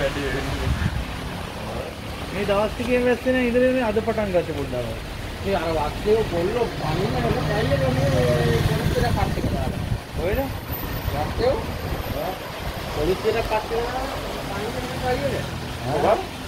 වැඩි වෙන්නේ. මේ දවස් ටිකේ වැස්සේ නේ ඉඳලා මේ අද පටන් ගත්තේ පොඩ්ඩක්. මේ අර වත්තේ කොල්ලෝ පනින්න එක ඇල්ලගෙන මේ පොලිසියට පස්සේ කරලා. කොහෙද? වත්තේ පොලිසියට පස්සේ පනින්න එක ඇල්ලගෙන.